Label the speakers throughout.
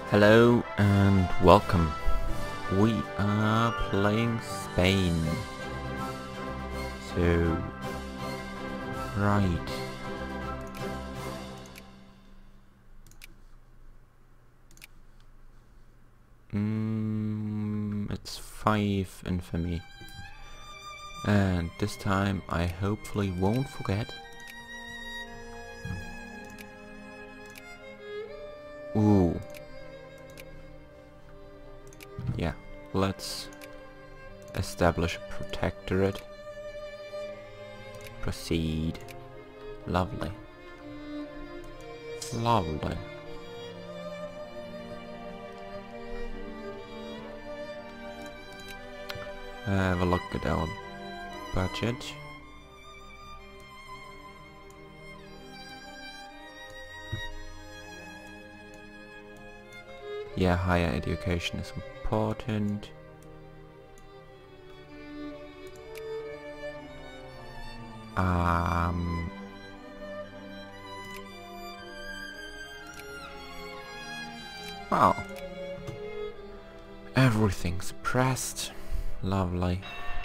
Speaker 1: Hello and welcome. We are playing Spain. So, right. It's 5 infamy. And this time I hopefully won't forget. Ooh. Yeah, let's establish a protectorate. Proceed. Lovely. Lovely. Have a look at our budget. Yeah, higher education is important. Wow. Everything's pressed. Lovely.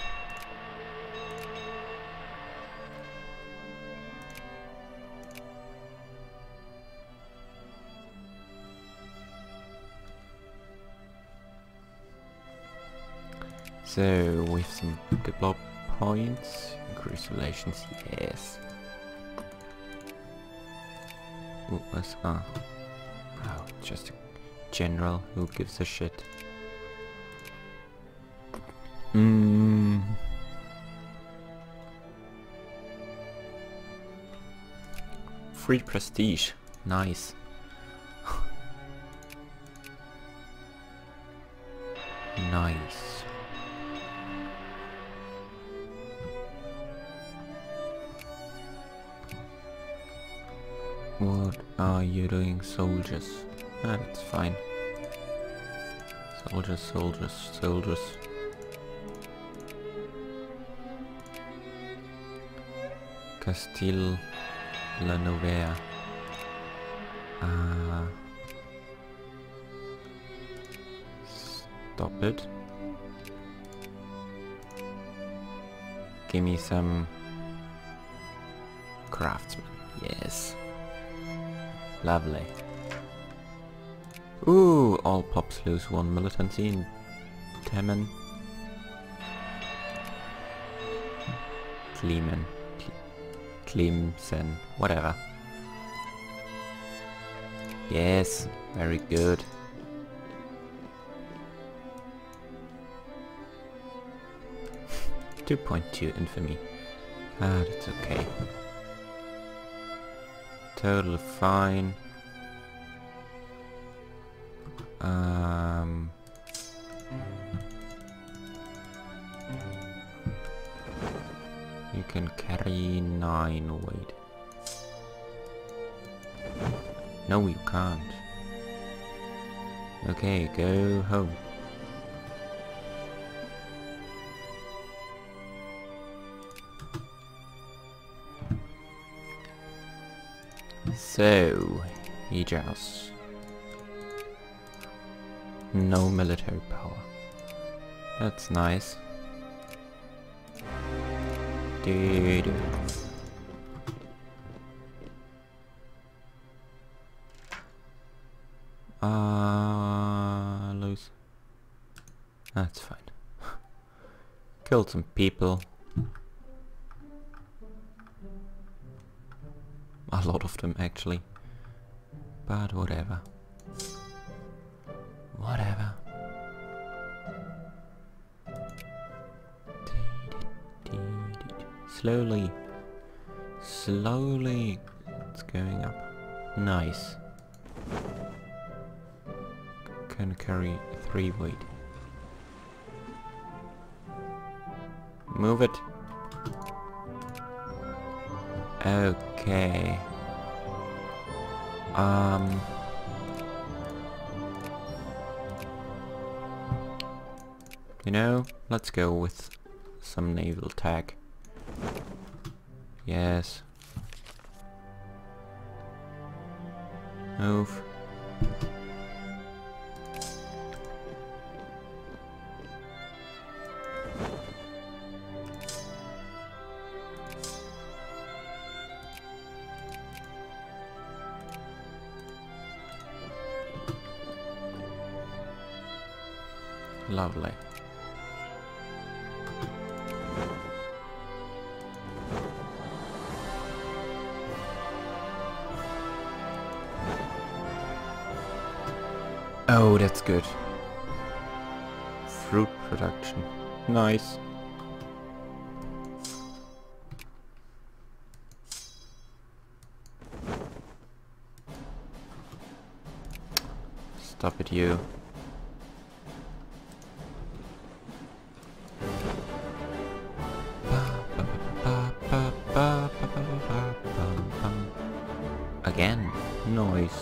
Speaker 1: So, with some develop points, increase relations, yes. Ooh, what's oh, just a general, who gives a shit. Free prestige, nice. Nice. What are you doing, soldiers? Ah, that's fine. Soldiers, soldiers, soldiers. Castile La Novea. Stop it. Give me some craftsmen. Yes. Lovely. Ooh, all pops lose 1 militancy in Temmen. Tlemcen, whatever. Yes, very good. .2 infamy. Ah, that's okay. Totally fine. You can carry 9 weight. No, you can't. Okay, go home. So, Hijas. No military power. That's nice. Dude. Lose. That's fine. Killed some people. A lot of them actually. But whatever. Whatever. Slowly. Slowly. It's going up. Nice. Can carry 3 weight. Move it. Okay. You know, let's go with some naval tag. Yes. Move. Lovely. Oh, that's good. Fruit production. Nice. Stop it, you. Again, noise.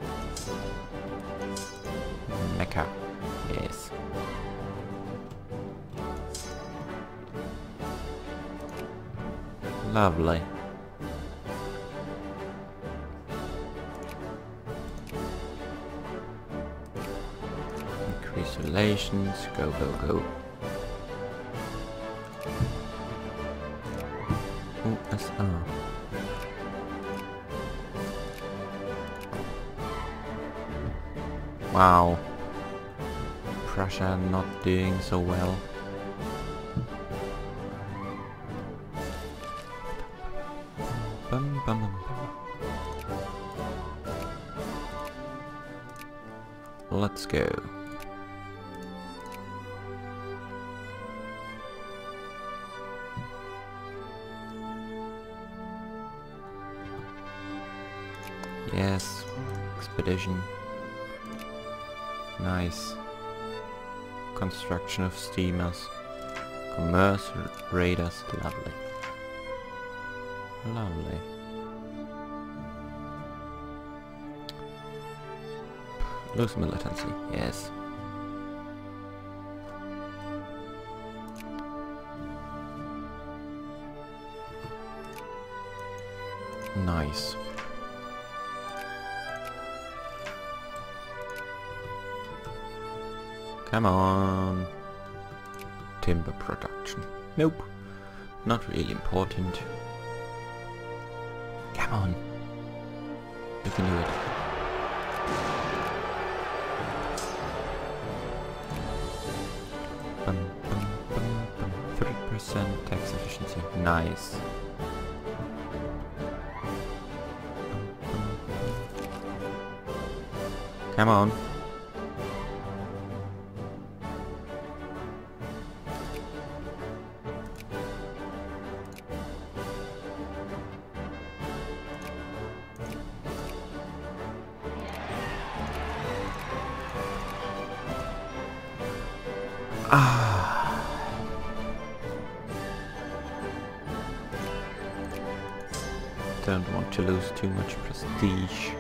Speaker 1: Mecca. Yes. Lovely. Increase relations. Go, go, go. USR. Wow. Prussia not doing so well. Bum, bum, bum, bum. Let's go. Yes, expedition. Nice. Construction of steamers. Commercial raiders. Lovely. Lovely. Lose militancy. Yes. Nice. Come on. Timber production. Nope. Not really important. Come on. You can do it. Bum, bum, bum, bum. 3% tax efficiency. Nice. Come on. Don't want to lose too much prestige.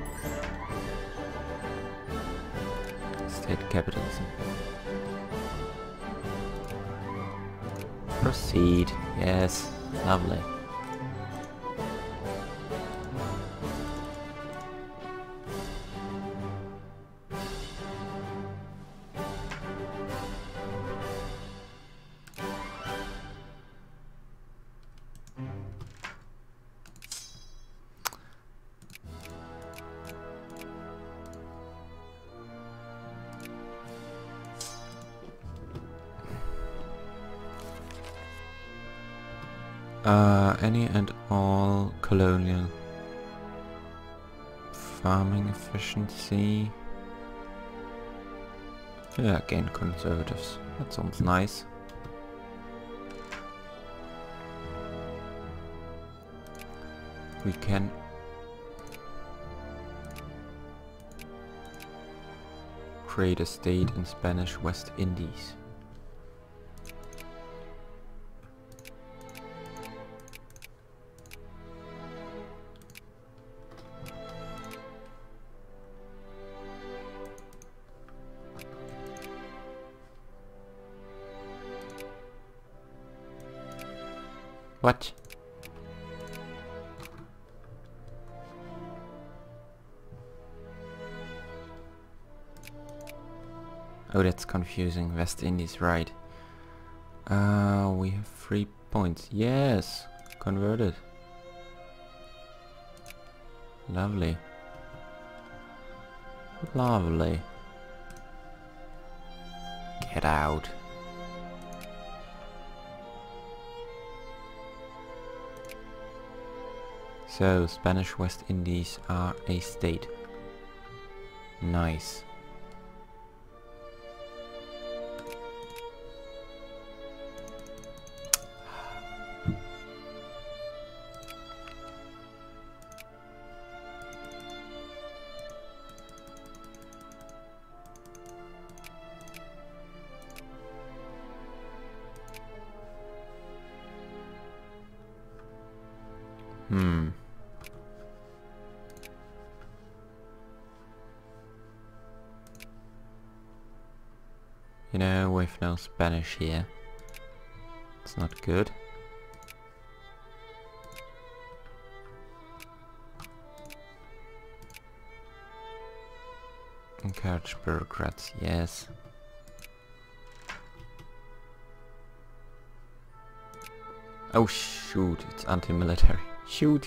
Speaker 1: State capitalism. Proceed. Yes. Lovely. Any and all colonial farming efficiency. Yeah, again conservatives. That sounds nice. We can create a state in Spanish West Indies. What? Oh, that's confusing. West Indies, right. We have 3 points. Yes! Converted. Lovely. Lovely. Get out. So, Spanish West Indies are a state. Nice. You know, we've no Spanish here. It's not good. Encourage bureaucrats, yes. Oh shoot, it's anti-military. Shoot!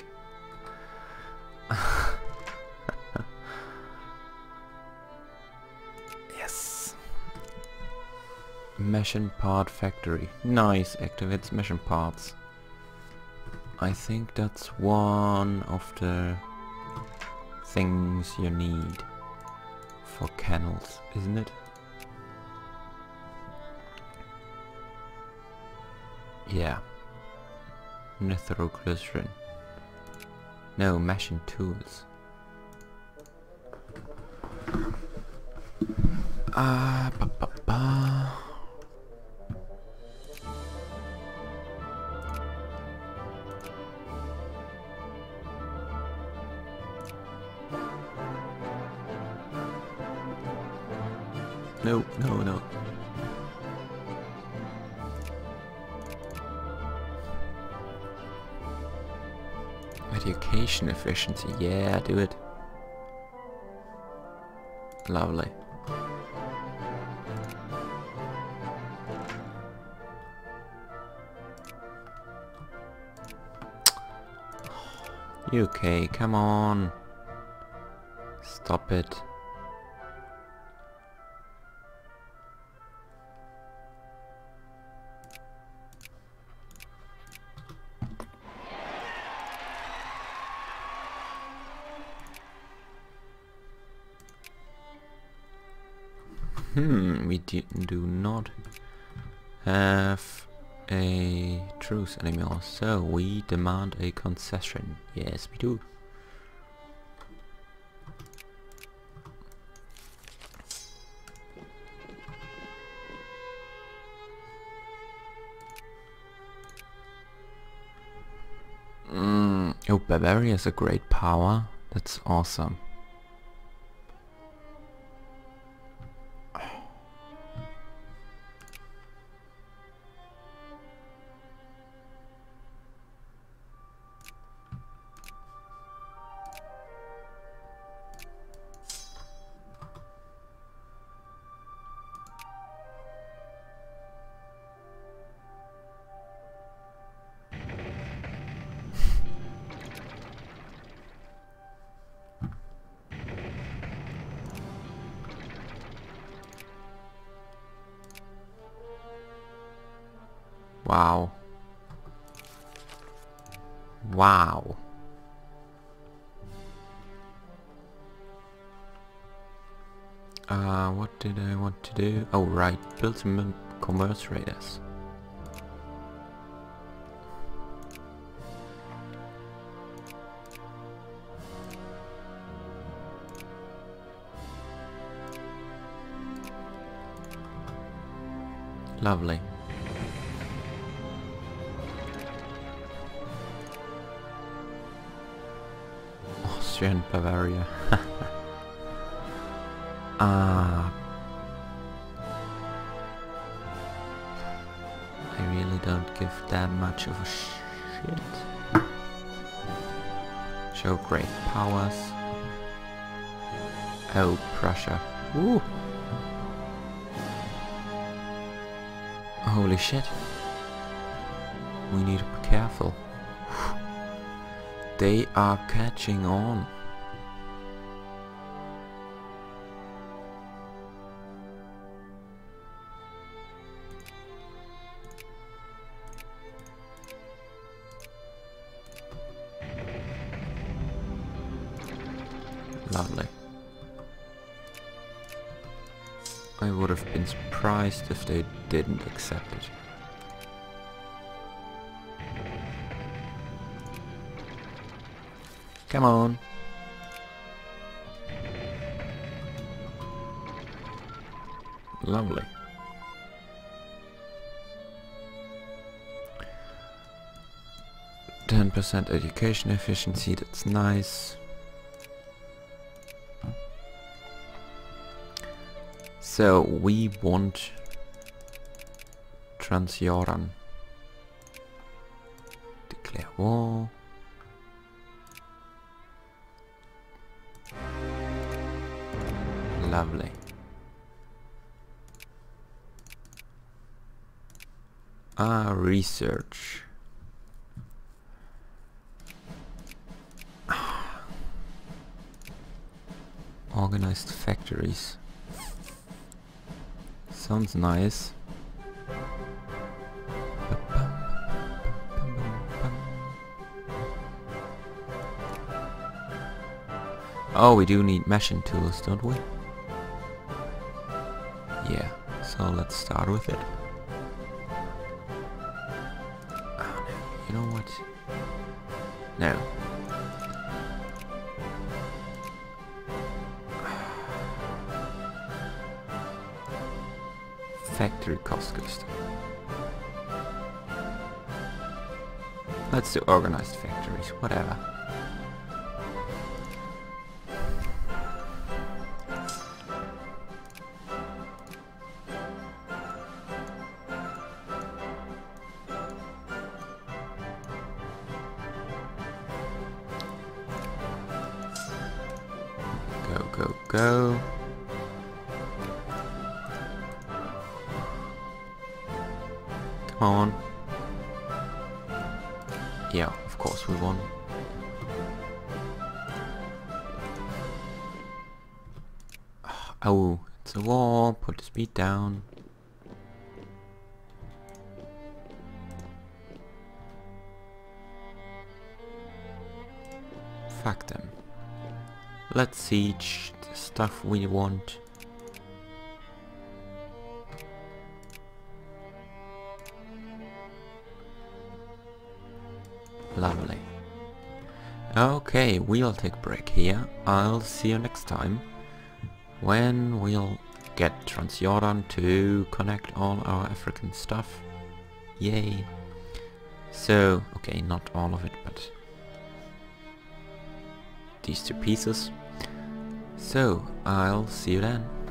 Speaker 1: Yes! Machine part factory. Nice, activates machine parts. I think that's one of the things you need for canals, isn't it? Yeah. Nitroglycerin. No, machine tools. No, no, no. Education efficiency, yeah, do it. Lovely. UK, come on. Stop it. We do not have a truce anymore, so we demand a concession. Yes, we do. Oh, Bavaria is a great power. That's awesome. Wow. Wow. What did I want to do? Oh right, build some commerce raiders. Lovely. Austrian Bavaria. I really don't give that much of a shit. Show great powers. Oh, Prussia. Ooh. Holy shit. We need to be careful. They are catching on. Lovely. I would have been surprised if they didn't accept it. Come on. Lovely. %10 education efficiency, that's nice. So we want Transjoran. Declare war. Lovely. Research. Organized factories. Sounds nice. Oh, we do need meshing tools, don't we? Yeah, so let's start with it. Oh, no. You know what? No. Factory Koskust. Let's do organized factories, whatever. Go, go, go. Come on. Yeah, of course we won. Oh, it's a wall. Put the speed down. Fuck them. Let's siege the stuff we want. Lovely. Okay, we'll take a break here. I'll see you next time when we'll get Transjoran to connect all our African stuff. Yay. So, okay, not all of it, but these two pieces. So, I'll see you then.